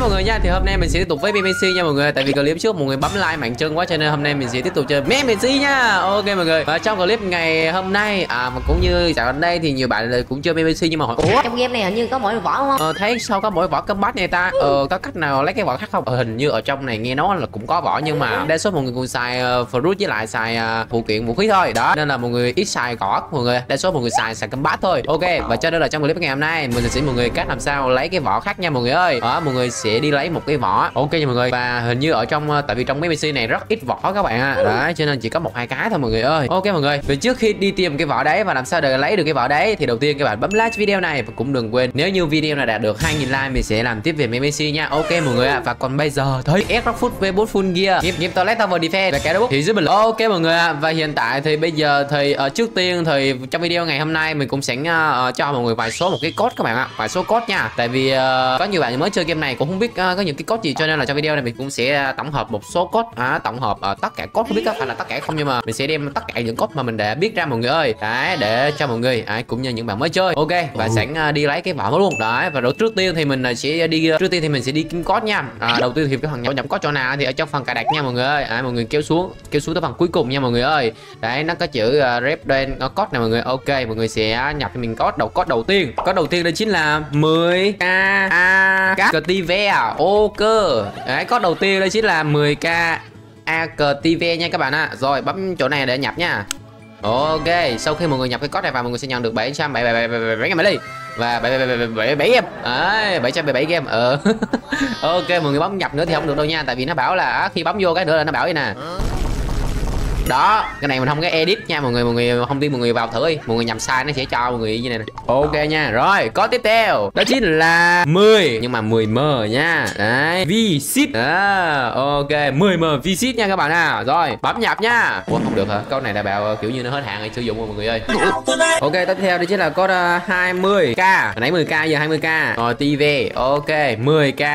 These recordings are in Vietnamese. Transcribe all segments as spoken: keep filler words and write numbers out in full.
mọi người nha. Thì hôm nay mình sẽ tiếp tục với bê bê xê nha mọi người. Tại vì clip trước mọi người bấm like mạnh chân quá cho nên hôm nay mình sẽ tiếp tục chơi bê bê xê nha. Ok mọi người. Và trong clip ngày hôm nay à mà cũng như dạo gần đây thì nhiều bạn cũng chơi bê bê xê nhưng mà hỏi ủa trong game này hình như có mỗi vỏ không? Ờ, thấy sao có mỗi vỏ combat này ta? Ờ, có cách nào lấy cái vỏ khác không? Ờ, hình như ở trong này nghe nói là cũng có vỏ nhưng mà đa số mọi người cũng xài uh, fruit với lại xài uh, phụ kiện vũ khí thôi. Đó nên là mọi người ít xài vỏ mọi người. Đa số mọi người xài xài combat thôi. Ok và cho nên là trong clip ngày hôm nay mình sẽ mọi người cách làm sao lấy cái vỏ khác nha mọi người ơi. Đó mọi người sẽ đi lấy một cái vỏ. Ok nha mọi người. Và hình như ở trong uh, tại vì trong mấy pê xê này rất ít vỏ các bạn ạ. À. Đó cho nên chỉ có một hai cái thôi mọi người ơi. Ok mọi người. Vì trước khi đi tìm cái vỏ đấy và làm sao để lấy được cái vỏ đấy thì đầu tiên các bạn bấm like video này và cũng đừng quên nếu như video này đạt được hai nghìn like mình sẽ làm tiếp về bê bê xê nha. Ok mọi người ạ. À. Và còn bây giờ thấy Xbox Foot V bốn Full Gear Game Game Toilet Tower Defense và cái đó thì dưới bình luận. Ok mọi người ạ. À. Và hiện tại thì bây giờ thì uh, trước tiên thì trong video ngày hôm nay mình cũng sẽ uh, cho mọi người vài số một cái code các bạn ạ. Vài số code nha. Tại vì uh, có nhiều bạn mới chơi game này cũng không biết uh, có những cái code gì cho nên là trong video này mình cũng sẽ tổng hợp một số code à, tổng hợp uh, tất cả code không biết có phải là tất cả không nhưng mà mình sẽ đem tất cả những code mà mình đã biết ra mọi người ơi. Đấy để cho mọi người à, cũng như những bạn mới chơi. Ok và sẵn uh, đi lấy cái vỏ luôn. Đấy và rồi trước tiên thì mình sẽ đi trước tiên thì mình sẽ đi kiếm code nha. À, đầu tiên thì cái phần nhập nhập code chỗ nào thì ở trong phần cài đặt nha mọi người ơi. À, mọi người kéo xuống kéo xuống tới phần cuối cùng nha mọi người ơi. Đấy nó có chữ uh, Redden uh, code này mọi người. Ok mọi người sẽ nhập cho mình code đầu code đầu tiên. Code đầu tiên đó chính là mười k Active. Ok. Đấy code đầu tiên đó chính là mười k Active nha các bạn ạ. À. Rồi bấm chỗ này để nhập nha. Ok, sau khi mọi người nhập cái code này vào mọi người sẽ nhận được bảy trăm bảy mươi bảy game đi và bảy trăm bảy mươi bảy game. Đấy, bảy trăm bảy mươi bảy game. Ờ. Ok, mọi người bấm nhập nữa thì không được đâu nha, tại vì nó bảo là khi bấm vô cái nữa là nó bảo vậy nè. Đó, cái này mình không có edit nha mọi người, mọi người không tin mọi người vào thử đi, mọi người nhầm sai nó sẽ cho mọi người như này nè. Ok nha. Rồi, có tiếp theo đó chính là mười nhưng mà mười m nha. Đấy, visit. À, ok, mười m visit nha các bạn à. Rồi, bấm nhập nha. Ủa không được hả? Câu này đã bảo kiểu như nó hết hạn rồi sử dụng rồi mọi người ơi. Ok, tiếp theo đó chính là có hai mươi k. Hồi nãy mười k giờ hai mươi k. Rồi tê vê. Ok, mười k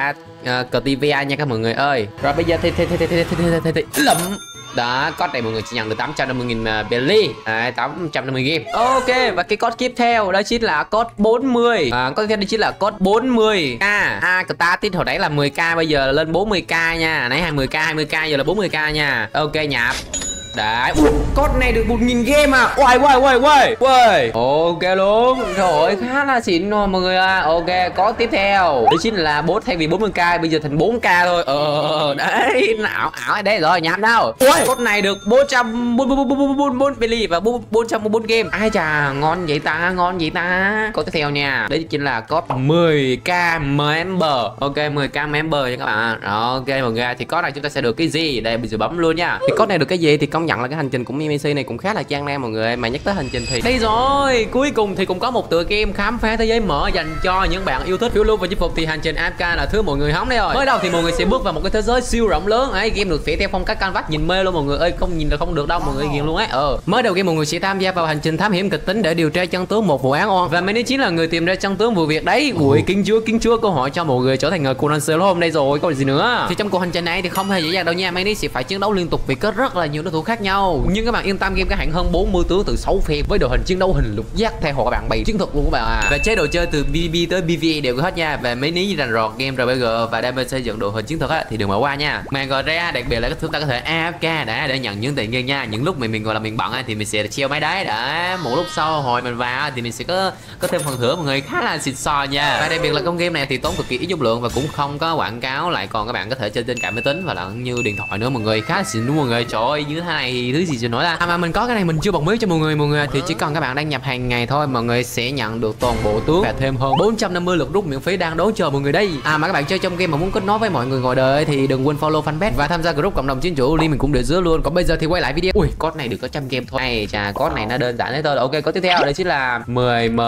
Active nha các mọi người ơi. Rồi bây giờ thì thì thì thì thì thì thì lậm đó, code này mọi người chỉ nhận được tám trăm năm mươi nghìn belly, à, tám trăm năm mươi game. Ok, và cái code tiếp theo đó chính là code bốn mươi. À, code tiếp theo đó chính là code bốn mươi k. À, static hồi nãy là mười k bây giờ lên bốn mươi k nha. Nãy hai mươi k hai mươi k giờ là bốn mươi k nha. Ok, nhập. Đấy, ui, code này được một nghìn game à. Uầy uầy uầy uầy. Uầy. Ok luôn. Trời ơi, khá là xịn luôn mọi người à. Ok, có tiếp theo. Đó chính là bốn thay vì bốn mươi k bây giờ thành bốn k thôi. Ờ đấy, ảo ảo đấy rồi, nhắm đâu. Ui, code này được bốn trăm bốn mươi bốn belly và bốn trăm bốn mươi bốn game. Ai chà, ngon vậy ta, ngon vậy ta. Code tiếp theo nha. Đấy chính là code mười k member. Ok, mười k member nha các bạn. Ok mọi người, thì code này chúng ta sẽ được cái gì? Đây bây giờ bấm luôn nha. Thì code này được cái gì thì công nhận là cái hành trình của bê bê xê này cũng khá là gian nan mọi người. Mà nhắc tới hành trình thì đây rồi, cuối cùng thì cũng có một tựa game khám phá thế giới mở dành cho những bạn yêu thích phiêu lưu và chinh phục. Thì hành trình a ép ca là thứ mọi người hóng đây rồi. Mới đầu thì mọi người sẽ bước vào một cái thế giới siêu rộng lớn ấy, game được vẽ theo phong cách canvas nhìn mê luôn mọi người ơi, không nhìn là không được đâu mọi người, ghiền luôn ấy. Ờ mới đầu game mọi người sẽ tham gia vào hành trình thám hiểm kịch tính để điều tra chân tướng một vụ án oan và mình chính là người tìm ra chân tướng vụ việc đấy. Ui kính chúa kính chúa, câu hỏi cho mọi người trở thành người Conan Sherlock Holmes đây rồi, có gì nữa. Thì trong cuộc hành trình này thì không hề dễ dàng đâu nha, Manny sẽ phải chiến đấu liên tục vì có rất là nhiều đối thủ khác nhau. Nhưng các bạn yên tâm, game có hẳn hơn bốn mươi tướng từ sáu phe với đội hình chiến đấu hình lục giác theo họ các bạn bày chiến thuật luôn các bạn à. Và chế độ chơi từ pê vê pê tới pê vê e đều có hết nha. Và mấy ní rành rọt game rờ pê giê và đam mê xây dựng đội hình chiến thuật á thì đừng bỏ qua nha. Mà gọi ra đặc biệt là chúng ta có thể a ép ca đã để nhận những tiền game nha. Những lúc mình mình gọi là mình bận á thì mình sẽ treo máy đáy đã, một lúc sau hồi mình vào thì mình sẽ có có thêm phần thưởng mọi người, khá là xịn sò nha. Và đặc biệt là con game này thì tốn cực kỳ ít dung lượng và cũng không có quảng cáo, lại còn các bạn có thể chơi trên cả máy tính và lẫn như điện thoại nữa mọi người, khá là xịn đúng mọi người. Trời ơi như thế này thứ gì cho nói ra. À mà mình có cái này mình chưa bật mí cho mọi người mọi người thì chỉ cần các bạn đăng nhập hàng ngày thôi mọi người sẽ nhận được toàn bộ tướng và thêm hơn bốn trăm năm mươi lượt rút miễn phí đang đón chờ mọi người đây. À mà các bạn chơi trong game mà muốn kết nối với mọi người ngoài đời thì đừng quên follow fanpage và tham gia group cộng đồng chiến chủ, link mình cũng để dưới luôn. Còn bây giờ thì quay lại video. Ui code này được có trăm game thôi. Này chà, code này nó đơn giản thế thôi. Ok, có tiếp theo đây chính là mười m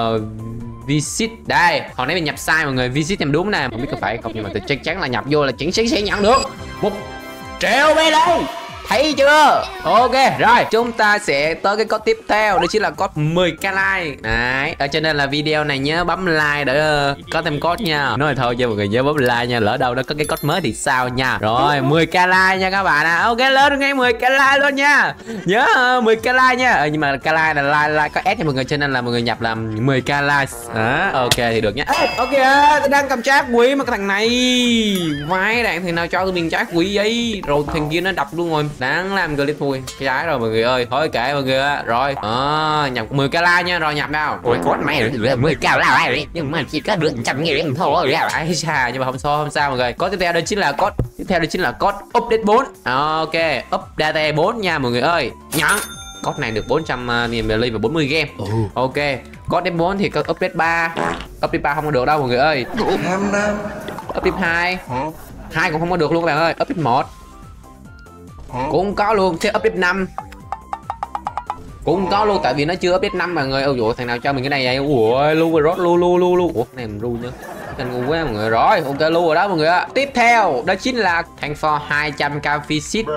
visit. Đây, hồi nãy mình nhập sai mọi người, visit nhầm đúng nè, không biết có phải không nhưng mà tôi chắc chắn là nhập vô là chính xác sẽ nhận được một triệu belly. Thấy chưa? Ok, rồi chúng ta sẽ tới cái code tiếp theo, đó chính là code mười k like. Đấy, ở cho nên là video này nhớ bấm like để uh, có thêm code nha. Nói thôi cho mọi người nhớ bấm like nha, lỡ đâu nó có cái code mới thì sao nha. Rồi mười k like nha các bạn à. Ok, lên ngay mười k like luôn nha. Nhớ uh, mười k like nha. Ờ, nhưng mà k like là like like có S cho mọi người, cho nên là mọi người nhập làm mười k like. Đó, ok thì được nha. Ok, tôi đang cầm trái quý mà cái thằng này vãi đạn thì nào cho tôi miếng trái quý ấy, rồi thằng kia nó đập luôn rồi, đáng làm clip thui cái trái rồi mọi người ơi. Thôi kệ mọi người á. Rồi à, nhập mười k like nha, rồi nhập nào. Ôi có mày rồi mười k like nhưng mà chỉ có được trăm nghìn thôi. Ai xa, nhưng mà không sao không sao mọi người. Có tiếp theo đó chính là code tiếp theo đó chính là code update bốn. Ok, update bốn nha mọi người ơi. Nhận code này được bốn trăm nghìn ml và bốn mươi game. Ừ. Ok, code bốn thì có update ba. Update ba không có được đâu mọi người ơi. Update hai. Hai cũng không có được luôn các bạn ơi. Update một cũng có luôn. Thế update năm cũng có luôn, tại vì nó chưa update năm mọi người. Ôi dồi, thằng nào cho mình cái này vậy? Ủa, lưu rồi rốt lưu lưu lưu lưu. Ủa, cái này mình ru nữa. Cái ngu quá mọi người. Rồi, ok lưu rồi đó mọi người ạ. Tiếp theo đó chính là thằng for hai trăm k visit.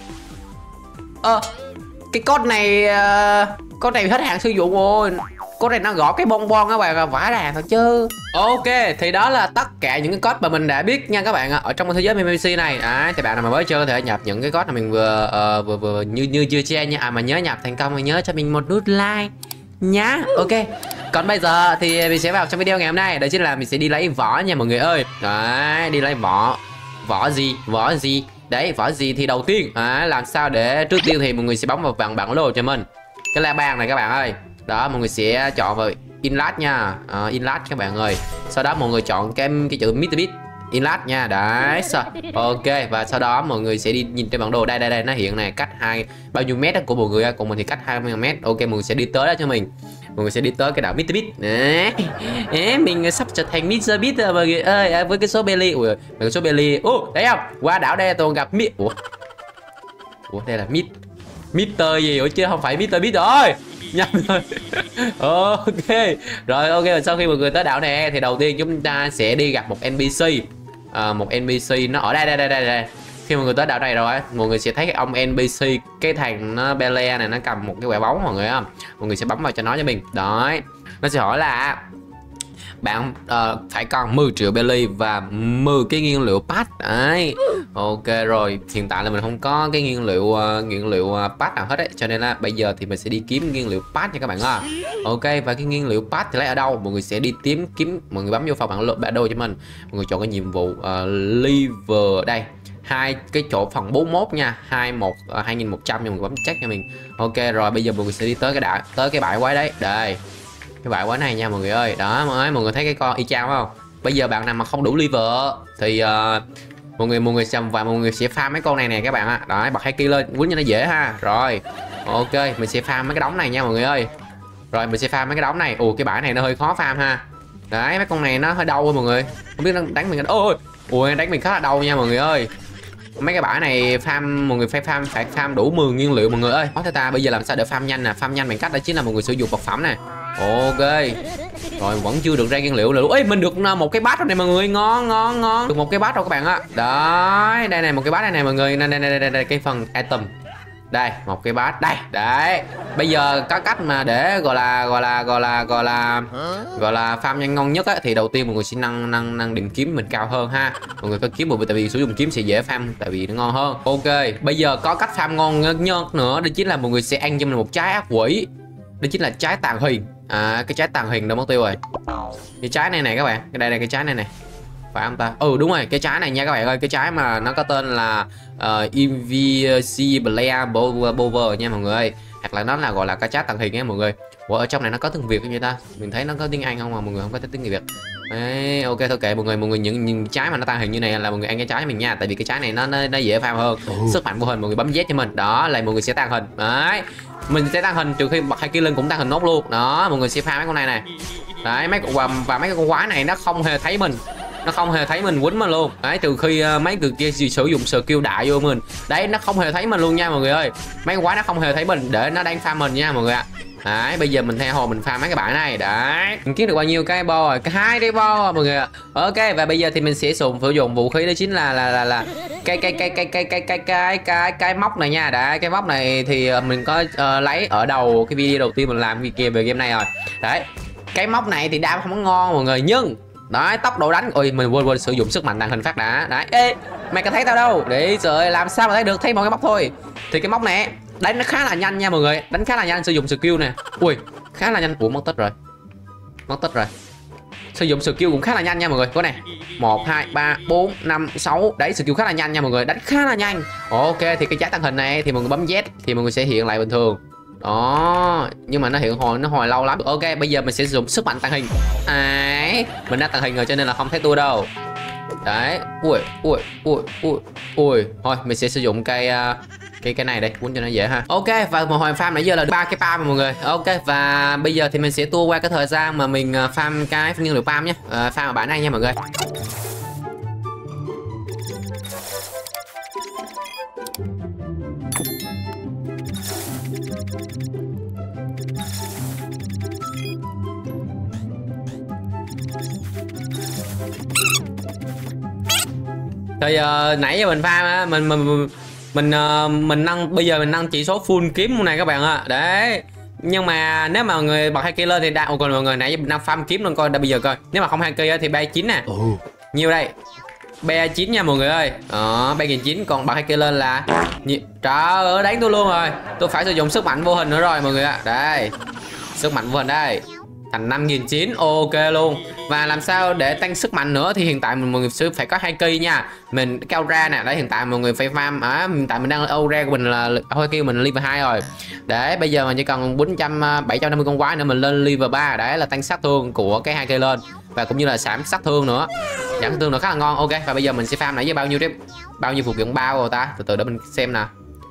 Ơ, cái code này uh, code này hết hạn sử dụng rồi. Code này nó gõ cái bon bon các bạn, vãi đàn thật chứ. Ok, thì đó là tất cả những cái code mà mình đã biết nha các bạn ạ. Ở trong cái thế giới em xê này. Đấy, thì bạn nào mà mới chơi có thể nhập những cái code mà mình vừa uh, vừa vừa như như chưa che nha. À mà nhớ nhập thành công thì nhớ cho mình một nút like nhá. Ok. Còn bây giờ thì mình sẽ vào trong video ngày hôm nay, đó chính là mình sẽ đi lấy vỏ nha mọi người ơi. Đấy, đi lấy vỏ. Vỏ gì? Vỏ gì? Đấy, vỏ gì thì đầu tiên à, làm sao để trước tiên thì mọi người sẽ bấm vào bằng bản lô cho mình cái la bàn này các bạn ơi. Đó, mọi người sẽ chọn vào inlat nha, à, inlat các bạn ơi. Sau đó mọi người chọn cái cái chữ mít bit inlat nha. Đấy, sao ok, và sau đó mọi người sẽ đi nhìn trên bản đồ. Đây đây đây, nó hiện này cách hai bao nhiêu mét đó của mọi người, của mình thì cách hai mươi mét. Ok, mọi người sẽ đi tới đó cho mình. Mọi người sẽ đi tới cái đảo mít bit. Đấy, mình sắp trở thành mít bit rồi mọi người ơi. Với cái số belly, ui, cái số belly. Ô, thấy không? Qua đảo đây tôi gặp mít. Ủa, ủa đây là mít Mister gì ủa chứ không phải Mister Beat rồi. Nhầm rồi. Ok. Rồi ok, sau khi mọi người tới đảo này thì đầu tiên chúng ta sẽ đi gặp một en pê xê. À, một en pê xê nó ở đây đây đây đây đây. Khi mọi người tới đảo này rồi mọi người sẽ thấy cái ông en pê xê, cái thằng nó Bele này nó cầm một cái quả bóng mọi người không? Mọi người sẽ bấm vào cho nó cho mình. Đấy. Nó sẽ hỏi là bạn uh, phải còn mười triệu belly và mười cái nguyên liệu patch. Đấy. Ok rồi, hiện tại là mình không có cái nguyên liệu uh, nguyên liệu uh, patch nào hết đấy, cho nên là bây giờ thì mình sẽ đi kiếm nguyên liệu patch nha các bạn à. Ok, và cái nguyên liệu patch thì lấy ở đâu? Mọi người sẽ đi tìm kiếm, mọi người bấm vô phòng bản bản đồ cho mình. Mọi người chọn cái nhiệm vụ uh, liver đây. Hai cái chỗ phần bốn mươi mốt nha, hai một uh, hai nghìn một trăm, mọi người bấm check cho mình. Ok rồi, bây giờ mọi người sẽ đi tới cái đảo, tới cái bãi quái đấy. Đây. Cái bãi quái này nha mọi người ơi. Đó, mọi người, mọi người thấy cái con y chang không? Bây giờ bạn nào mà không đủ liver thì uh, mọi người mọi người xem và mọi người sẽ farm mấy con này nè các bạn ạ. Đó, bật hai kia lên quýnh cho nó dễ ha. Rồi. Ok, mình sẽ farm mấy cái đống này nha mọi người ơi. Rồi mình sẽ farm mấy cái đống này. Ồ, cái bãi này nó hơi khó farm ha. Đấy, mấy con này nó hơi đau thôi mọi người. Không biết nó đánh mình. Ôi, ui đánh mình khá là đau nha mọi người ơi. Mấy cái bãi này farm mọi người phải farm phải farm đủ mười nguyên liệu mọi người ơi. Nói theo ta bây giờ làm sao để farm nhanh nè, farm nhanh bằng cách đó chính là mọi người sử dụng vật phẩm nè. Ok. Rồi vẫn chưa được ra nguyên liệu nữa. Ê, mình được một cái bát rồi này mọi người, ngon ngon ngon. Được một cái bát rồi các bạn ạ. Đấy, đây này một cái bát này này mọi người. Đây đây đây đây, đây cái phần item. Đây, một cái bát đây. Đấy. Bây giờ có cách mà để gọi là gọi là gọi là gọi là gọi là farm nhanh ngon nhất á thì đầu tiên mọi người sẽ nâng nâng nâng điểm kiếm mình cao hơn ha. Mọi người có kiếm một tại vì sử dụng kiếm sẽ dễ farm tại vì nó ngon hơn. Ok, bây giờ có cách farm ngon nhất nữa, đó chính là mọi người sẽ ăn cho mình một trái ác quỷ. Đó chính là trái tàn huyền. À, cái trái tàn huyền đâu mất tiêu rồi. Cái trái này này các bạn, cái đây là cái trái này này. Phải không ta? Ừ đúng rồi, cái trái này nha các bạn ơi, cái trái mà nó có tên là uh, Invisible Bover nha mọi người ơi. Hoặc là nó là gọi là cái trái tàng hình nha mọi người. Ủa, ở trong này nó có tiếng Việt không vậy ta? Mình thấy nó có tiếng Anh không mà mọi người không có tiếng Việt. Đấy, ok thôi kệ mọi người, mọi người những, những trái mà nó tàng hình như này là mọi người ăn cái trái cho mình nha, tại vì cái trái này nó nó, nó dễ farm hơn. Ừ. Sức mạnh của hình mọi người bấm Z cho mình. Đó, là mọi người sẽ tăng hình. Đấy. Mình sẽ tăng hình trừ khi bật hai kia lên cũng tăng hình nốt luôn. Đó, mọi người sẽ farm mấy con này này. Đấy, mấy con và mấy con quái này nó không hề thấy mình. Nó không hề thấy mình quýnh mình luôn. Đấy, từ khi uh, mấy người kia sử dụng skill đại vô mình. Đấy, nó không hề thấy mình luôn nha mọi người ơi. Mấy con quái nó không hề thấy mình để nó đang farm mình nha mọi người ạ. Đấy, bây giờ mình theo hồ mình farm mấy cái bãi này. Đấy, mình kiếm được bao nhiêu cái bo rồi? Hai cái bo mọi người ạ. Ok, và bây giờ thì mình sẽ dùng sử dụng vũ khí đó chính là là là là cái cái cái cái cái cái cái cái cái cái móc này nha. Đấy, cái móc này thì mình có uh, lấy ở đầu cái video đầu tiên mình làm về game này rồi. Đấy, cái móc này thì đam không có ngon mọi người, nhưng đấy tốc độ đánh, ôi mình quên quên sử dụng sức mạnh tàng hình phát đã. Đấy, ê mày có thấy tao đâu? Để trời, làm sao mà thấy được, thấy một cái móc thôi. Thì cái móc này đánh nó khá là nhanh nha mọi người, đánh khá là nhanh, sử dụng skill nè. Ui khá là nhanh. Ủa mất tích rồi, mất tích rồi. Sử dụng skill cũng khá là nhanh nha mọi người. Có này, một hai ba bốn năm sáu. Đấy, skill khá là nhanh nha mọi người, đánh khá là nhanh. Ok, thì cái trái tàng hình này thì mọi người bấm Z thì mọi người sẽ hiện lại bình thường. Đó, nhưng mà nó hiện hồi nó hồi lâu lắm. Ok, bây giờ mình sẽ sử dụng sức mạnh tàng hình. Đấy, mình đã tàng hình rồi cho nên là không thấy tôi đâu. Đấy, ui ui ui ui ui. Thôi mình sẽ sử dụng cây uh, cái cái này đây, quấn cho nó dễ ha. Ok, và một hồi farm nãy giờ là ba cái palm mọi người. Ok, và bây giờ thì mình sẽ tua qua cái thời gian mà mình uh, farm cái nguyên liệu palm nhé. Uh, farm ở bãi này nha mọi người. Thì uh, nãy giờ mình farm á, mình mình mình uh, mình nâng, bây giờ mình nâng chỉ số full kiếm này các bạn ạ. Đấy, nhưng mà nếu mà mọi người bật hai kia lên thì đã. Ồ, còn mọi người nãy giờ mình đang farm kiếm luôn coi, đã bây giờ coi nếu mà không hai kia thì ba chín nè. Ồ, nhiêu đây? ba chín nha mọi người ơi. Đó, ba nghìn chín, còn bật hai kia lên là Nh... trời ơi, đánh tôi luôn rồi. Tôi phải sử dụng sức mạnh vô hình nữa rồi mọi người ạ. Đây, sức mạnh vô hình đây thành năm nghìn chín trăm. Ok luôn. Và làm sao để tăng sức mạnh nữa thì hiện tại mình mọi người sẽ phải có hai cây nha. Mình cao ra nè, đấy hiện tại mọi người phải farm á, à, hiện tại mình đang âu ra của mình là thôi kêu mình level hai rồi. Đấy, bây giờ mình chỉ cần bốn trăm bảy trăm năm mươi con quái nữa mình lên level ba, đấy là tăng sát thương của cái hai cây lên và cũng như là giảm sát thương nữa. Giảm sát thương nữa khá là ngon. Ok, và bây giờ mình sẽ farm nãy giờ bao nhiêu tiếp? Bao nhiêu phụ kiện bao rồi ta? Từ từ để mình xem nè.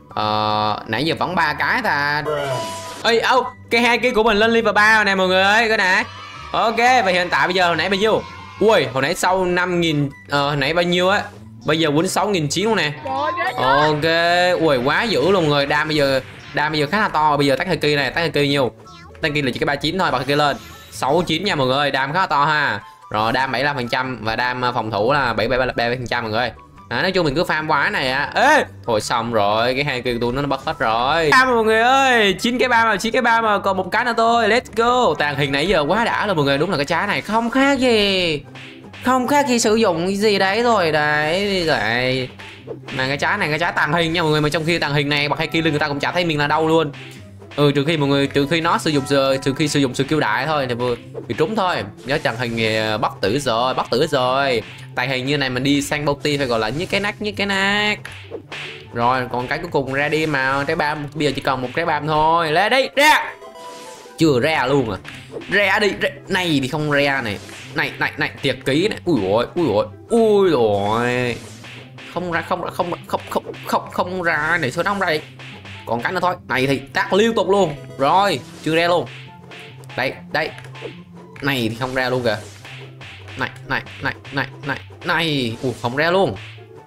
Ờ, nãy giờ vẫn ba cái ta. Ê, ô, oh, cái hai kia của mình lên level ba rồi nè mọi người ơi, cái nè. Ok, và hiện tại bây giờ hồi nãy bao nhiêu? Ui, hồi nãy sau năm nghìn, ờ, hồi nãy bao nhiêu á? Bây giờ quýnh sáu nghìn chín luôn nè. Ok, ui quá dữ luôn rồi. Đam bây giờ, đam bây giờ khá là to. Bây giờ tắt hơi kỳ này, tắt hơi kỳ nhiều. Tắt kỳ là chỉ cái ba chín thôi, bật kia lên sáu chín nha mọi người, đam khá là to ha. Rồi đam bảy mươi lăm phần trăm và đam phòng thủ là bảy mươi ba phần trăm mọi người. À, nói chung mình cứ farm quá này á. Ê, thôi xong rồi, cái hai kia tôi nó mất hết rồi. Ba mọi người ơi, chín cái ba mà, chín cái ba mà còn một cái nữa thôi. Let's go. Tàng hình nãy giờ quá đã rồi mọi người, đúng là cái trái này không khác gì. Không khác gì sử dụng cái gì đấy rồi đấy. Rồi. Mà cái trái này cái trái tàng hình nha mọi người, mà trong khi tàng hình này bật hai kia người ta cũng chả thấy mình là đâu luôn. Ừ, trừ khi mọi người trừ khi nó sử dụng giờ trừ khi sử dụng sự kiêu đại thôi thì vừa bị trúng thôi. Nhớ tàng hình bất tử rồi, bất tử rồi. Tàng hình như này mình đi sang bounty phải gọi là như cái nát như cái nát. Rồi còn cái cuối cùng ra đi mà, trái bam bây giờ chỉ còn một trái bam thôi. Lên đi, ra. Chưa ra luôn à. Ra đi, ra. Này thì không ra này. Này này này, tiệt ký này. Ui ôi, ui ôi, ui rồi. Không ra không không không không không không ra này, sao nó không ra đi. Còn cái nữa thôi. Này thì tác liên tục luôn. Rồi, chưa ra luôn. Đây, đây. Này thì không ra luôn kìa. Này, này, này, này, này, này. Ủa, không ra luôn.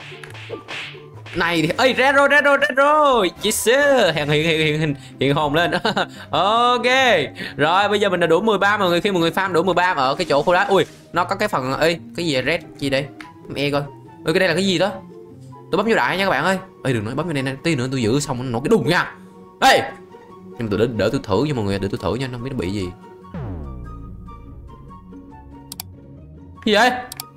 Này thì ơi ra rồi, ra rồi, ra rồi. Yes. Hiện hiện hiện hiện hiện hồn lên. Ok. Rồi, bây giờ mình đã đủ mười ba mọi người, khi mọi người farm đủ mười ba ở cái chỗ khu đá. Ui, nó có cái phần ơi, cái gì red gì đây? Mẹ coi. Ơi cái đây là cái gì đó? Tôi bấm vô đại nha các bạn ơi. Ê đừng nói bấm vô đây nè, tí nữa tôi giữ xong nó nổ cái đùng nha. Ê. Nhưng mà tôi đỡ, đỡ tôi thử cho mọi người, để tôi thử nha, không biết nó bị gì. Gì vậy?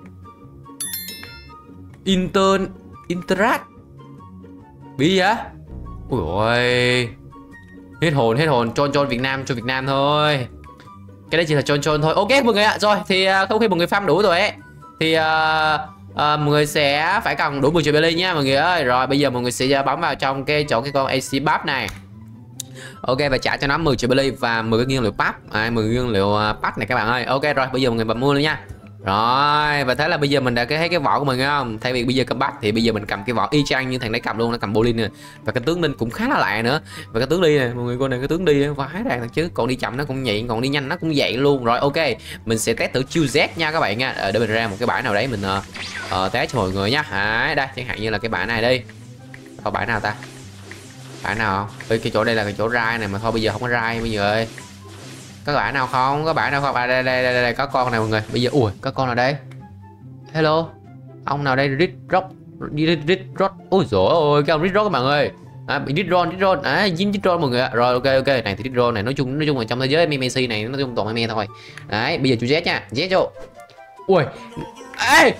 Inter Interact. Bị gì vậy? Ui ôi. Hết hồn, hết hồn, chôn chôn Việt Nam cho Việt Nam thôi. Cái đấy chỉ là chôn chôn thôi. Ok mọi người ạ. Rồi thì không khi mọi người farm đủ rồi ấy thì uh, uh, mọi người sẽ phải cần đủ mười triệu belly nha mọi người ơi. Rồi bây giờ mọi người sẽ bấm vào trong cái chỗ cái con a xê buff này. Ok, và trả cho nó mười triệu belly và mười cái nguyên liệu pack, à, mười nguyên liệu uh, pack này các bạn ơi. Ok rồi, bây giờ mọi người bấm mua luôn nha. Rồi, và thế là bây giờ mình đã thấy cái vỏ của mình không? Thay vì bây giờ cầm bắt thì bây giờ mình cầm cái vỏ y chang như thằng đấy cầm luôn, nó cầm Bolin nè. Và cái tướng Linh cũng khá là lạ nữa. Và cái tướng đi nè, mọi người coi này, cái tướng đi vãi ràng thật chứ. Còn đi chậm nó cũng nhạy, còn đi nhanh nó cũng vậy luôn. Rồi ok, mình sẽ test thử chiêu Z nha các bạn nha. Ờ, để mình ra một cái bãi nào đấy mình uh, uh, test cho mọi người nha. À, đây, chẳng hạn như là cái bãi này đi. Có bãi nào ta? Phải nào không? Ê, cái chỗ đây là cái chỗ rai này mà thôi bây giờ không có rai bây giờ ơi. Có bạn nào không? Có bạn nào không? À đây đây đây, đây, đây. Có con này mọi người. Bây giờ ui, có con nào đây? Hello. Ông nào đây? Rít Rock. Đi Rít Rock. Ôi giời ơi, cái ông Rít Rock các bạn ơi. À, bị Rít Roll, Rít Roll. À, dính Rít Roll mọi người ạ. Rồi ok ok, này thì Rít Roll này nói chung nói chung là trong thế giới em em xê này nó chung toàn meme thôi. Đấy, bây giờ chú Z nha. Z vô. Ui. Ê.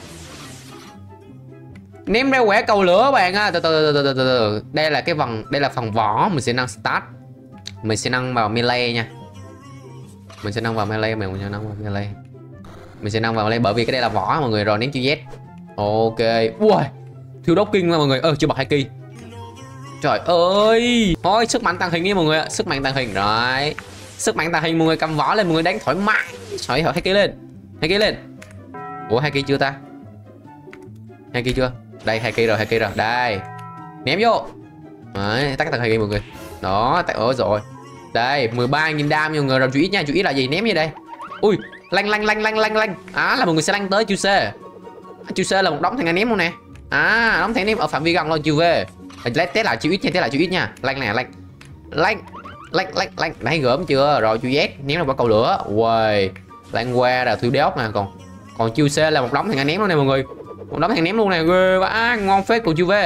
Ném ra quẻ cầu lửa bạn á. Từ từ từ từ từ. Đây là cái phần đây là phần vỏ, mình sẽ nâng start. Mình sẽ nâng vào melee nha. Mình sẽ nâng vào melee, mình sẽ nâng vào melee. Mình sẽ nâng vào melee bởi vì cái đây là vỏ mọi người. Rồi ném chữ Z. Ok. Ui. Thiêu đốt kinh mọi người. Ơ chưa bật hai kỳ. Trời ơi. Thôi sức mạnh tàng hình đi mọi người ạ. Sức mạnh tàng hình rồi. Sức mạnh tàng hình mọi người cầm vỏ lên mọi người đánh thoải mái. Trời ơi hai kỳ lên. Hai kỳ lên. Ủa hai kỳ chưa ta? Hai kỳ chưa? Đây hai kỳ rồi, hai kỳ rồi. Đây. Ném vô. Đấy, tắt tàng hình đi mọi người. Đó, tắt ơi rồi. Đây, mười ba nghìn đam mọi người. Rồi chú ý nha, chú ý là gì? Ném như đây. Ui, lanh lanh lanh lanh lanh lanh. Á là mọi người sẽ lanh tới chiêu C. Chiêu C là một đống thằng anh ném luôn nè. À, đống thằng ném ở phạm vi gần luôn chiêu V. Lấy test lại chiêu ít nha, test lại chiêu ít nha. Lanh nè, lanh. Lanh. Lanh lanh lanh. Đấy gớm chưa? Rồi chiêu Z ném vào quả cầu lửa. Uầy. Lanh qua là thiêu đốt nè, còn còn chiêu C là một đống thằng anh ném luôn nè mọi người. Một đống thằng ném luôn nè, ghê quá, ngon phết. Còn chiêu V.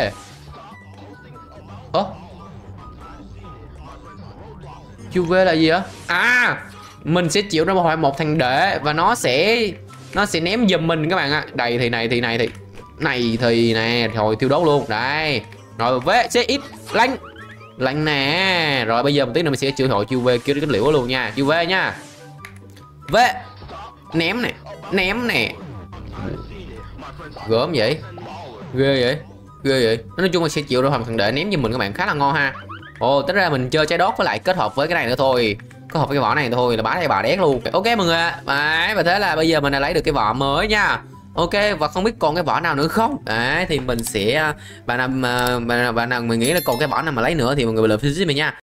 Ơ? Chiêu V là gì á? À, mình sẽ chịu ra một một thằng đệ và nó sẽ nó sẽ ném giùm mình các bạn ạ. Đây thì này thì này thì này thì nè, rồi thiêu đốt luôn. Đây. Rồi V C X lanh. Lanh nè. Rồi bây giờ một tí nữa mình sẽ chữa hội chiêu V kêu cái liễu luôn nha. Chiêu V nha. V. Ném nè, ném nè. Gớm vậy. Ghê vậy. Ghê vậy. Nói chung là sẽ chịu ra một thằng đệ ném giùm mình các bạn, khá là ngon ha. Ồ, tính ra mình chơi trái đốt với lại kết hợp với cái này nữa thôi. Kết hợp với cái vỏ này thôi là bá hay bà đét luôn. Ok mọi người ạ. Đấy, và thế là bây giờ mình đã lấy được cái vỏ mới nha. Ok, và không biết còn cái vỏ nào nữa không? Đấy, thì mình sẽ bạn nào bạn nào, bạn nào mình nghĩ là còn cái vỏ nào mà lấy nữa thì mọi người bình luận phía dưới mình nha.